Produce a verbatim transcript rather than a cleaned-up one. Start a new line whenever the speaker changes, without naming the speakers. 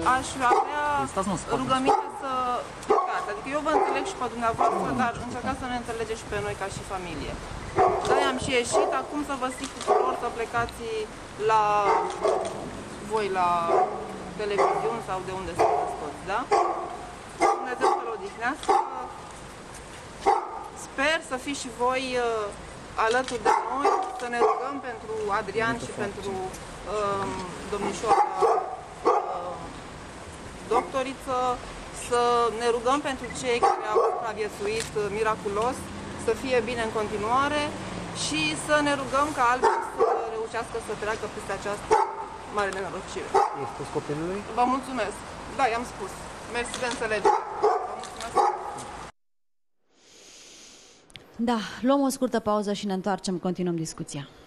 aș avea rugăminte să plecați. Adică eu vă înțeleg și pe dumneavoastră, dar încercați să ne înțelegeți și pe noi ca și familie. De-aia am și ieșit, acum să vă zic tuturor să plecați la voi la televiziuni sau de unde sunteți toți, da? Dumnezeu să-l odihnească. Sper să fiți și voi uh, alături de noi, să ne rugăm pentru Adrian și pentru uh, domnișoara uh, doctoriță, să ne rugăm pentru cei care au supraviețuit uh, miraculos, să fie bine în continuare și să ne rugăm ca Albert să reușească să treacă peste această mare nenorocire.
I-ai spus copilului?
Vă mulțumesc. Da, i-am spus. Mersi de înțelegere. Vă mulțumesc.
Da, luăm o scurtă pauză și ne întoarcem, continuăm discuția.